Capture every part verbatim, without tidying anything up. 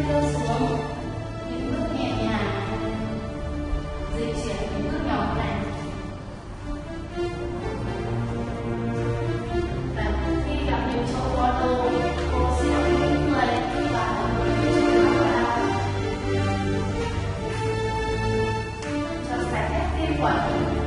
leo xuống những bước nhẹ nhàng, di chuyển những bước nhỏ này. Và khi gặp những chỗ có đồ, cô sẽ đứng người và ổn định chỗ nào vào, cho sạch hết vi khuẩn.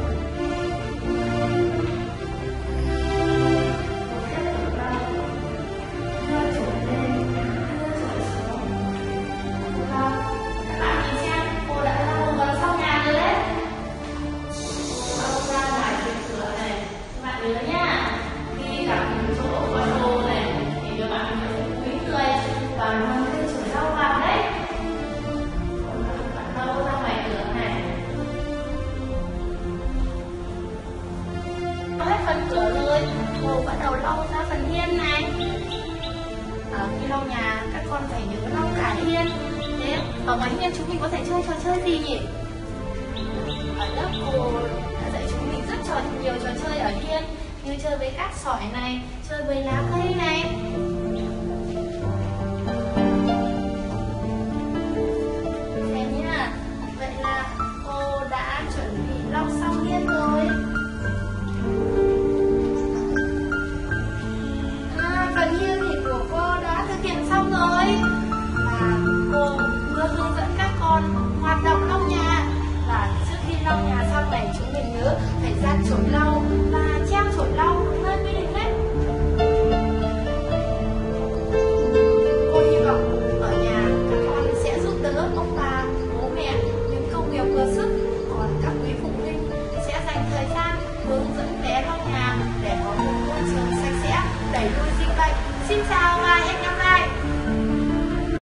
Hết phần cửa rồi, cô bắt đầu lau ra phần hiên này. À, khi lau nhà các con phải nhớ lau cả hiên. Thế ở ngoài hiên chúng mình có thể chơi trò chơi gì nhỉ? Ở lớp cô đã dạy chúng mình rất trò nhiều trò chơi ở hiên, như chơi với cát sỏi này, chơi với lá cây này. Thế nhá, vậy là cô đã chuẩn bị lau xong hiên rồi. Phần hiên thì của cô đã thực hiện xong rồi. Và cô vừa hướng dẫn các con hoạt động lau nhà. Và trước khi lau nhà xong này, chúng mình nhớ phải giặt chổi lau